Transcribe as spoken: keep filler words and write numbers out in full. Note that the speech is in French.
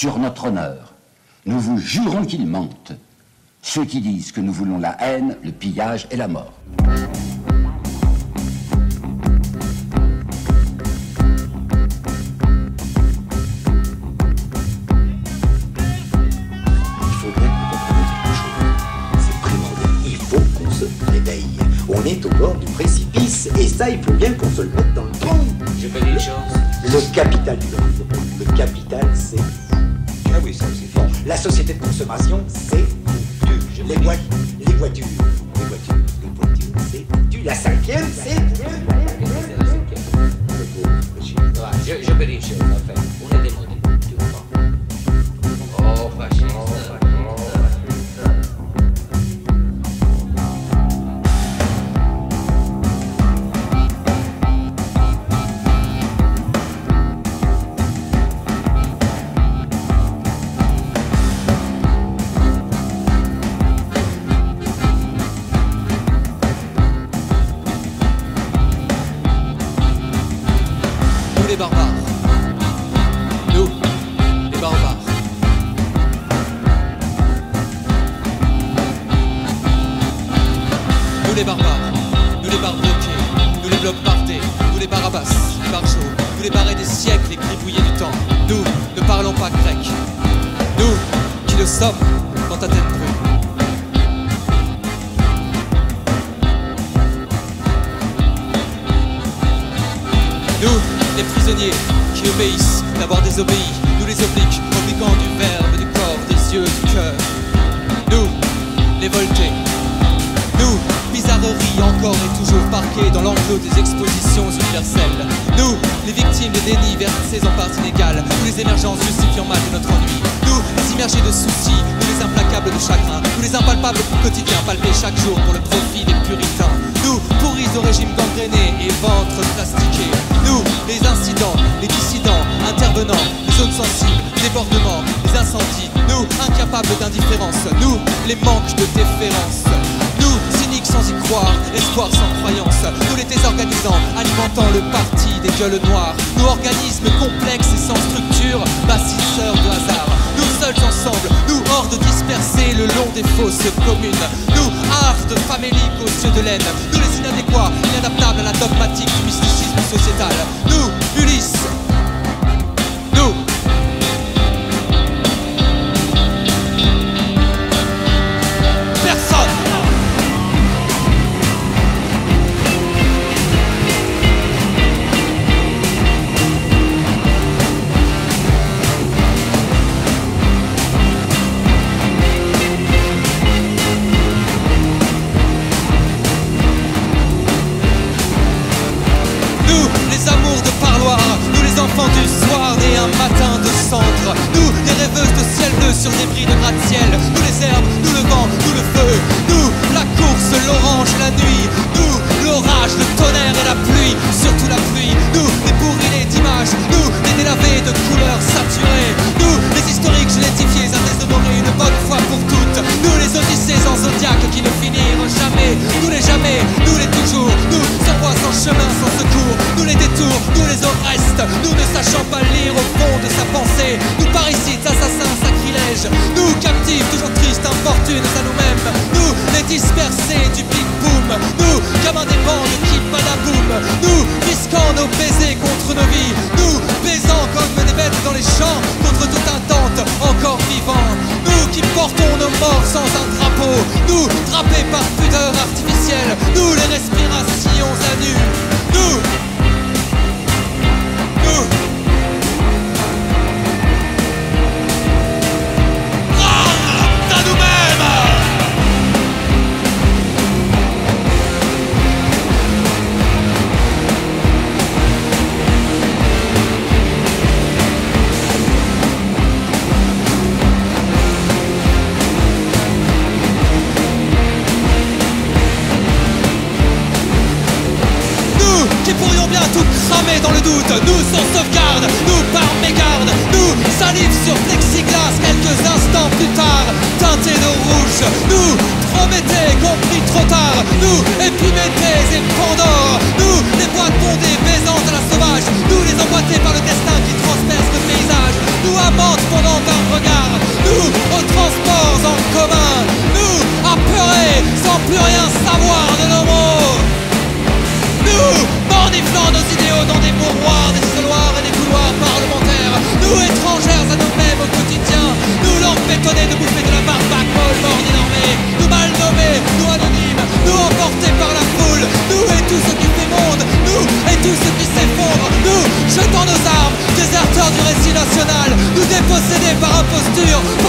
sur notre honneur, nous vous jurons qu'ils mentent, ceux qui disent que nous voulons la haine, le pillage et la mort. On est au bord du précipice, et ça, il faut bien qu'on se le mette dans le tronc. Je peux dire une chose. Le capitalisme. Le capital, c'est... Ah oui, ça, c'est bon. La société de consommation, c'est foutu. Les, voi les voitures. Les voitures. Les voitures, c'est foutu. La cinquième, c'est... Je, je peux dire une chose, en fait. On est démodé. Tu comprends? Oh, fasciste. Les barbares, nous, les barbares. Nous les barbares, nous les barres bloqués, nous les blocs bardés, nous les barabas, les barjots, nous les barrés des siècles, les gribouillés du temps. Nous ne parlons pas grec, nous qui le sommes quand ta tête brûle. Nous, les prisonniers qui obéissent, d'abord désobéis, nous les obliques, obliquant du verbe, du corps, des yeux, du cœur. Nous, les voltés, nous, bizarreries encore et toujours parquées dans l'enclos des expositions universelles. Nous, les victimes des dénis versés en parts inégales, nous les émergences justifiant mal de notre ennui. Nous, les immergés de soucis, nous les implacables de chagrin, nous les impalpables du quotidien, palpés chaque jour pour le profit des puritains. Nous, pourris au régime gangréné et ventre plastiqué. Nous, les incidents, les dissidents, intervenants, les zones sensibles, débordements, les incendies. Nous, incapables d'indifférence. Nous, les manques de déférence. Nous, cyniques sans y croire, espoir sans croyance. Nous les désorganisants, alimentant le parti des gueules noires. Nous, organismes complexes et sans structure, bâtisseurs de hasard. Nous seuls ensemble, nous hordes dispersées le long des fosses communes. Nous, hardes faméliques aux yeux de laine. Nous les inadéquats, inadaptables à la dogmatique du mysticisme sociétal. Nous, Ulysse. Nous. Personne. Nous, les amours de parloir, nous les enfants du soir nés un matin de cendre. Nous, les rêveuses de ciel bleu sur des bris de gratte-ciel. Nous les herbes, nous le vent, nous le feu. Nous, la course, l'orange et la nuit. Nous, l'orage, le tonnerre et la pluie. Surtout la pluie. Nous, les bourrilés d'images. Nous, les délavés de couleurs saturées. Nous, les historiques gélétifiés à déshonorer une bonne fois pour toutes. Nous, les odyssées en zodiaque qui ne finiront jamais. Nous les jamais, nous les toujours. Nous, sans voie, sans chemin, sans secours. Nous les détours, nous les Orestes. Nous ne sachant pas lire au fond de sa pensée. Nous parricides, assassins, sacrilèges. Nous captifs, toujours tristes, infortunes à nous-mêmes. Nous les dispersés du Big Boom. Nous, comme un des bandes qui badaboum. Nous, risquant nos baisers contre nos vies. Nous, baisant comme des bêtes dans les champs. Contre toute intente, encore vivant. Nous qui portons nos morts sans un drapeau. Nous, drapés par pudeur artificielle. Nous, les respirations à nu. Nous. Nous. Rendre à nous-mêmes. Nous qui pourrions bien tout cramer dans le doute. Nous sans sauvegarde, nous par mégarde. Nous salive sur plexiglas quelques instants plus tard, teintés de rouge. Nous Prométhée compris trop tard. Nous Épiméthée et Pandore. Nous les boîtes bondées baisant à la sauvage. Nous les emboîtés par le destin qui transperce le paysage. Nous amantes pendant vingt possédés par imposture,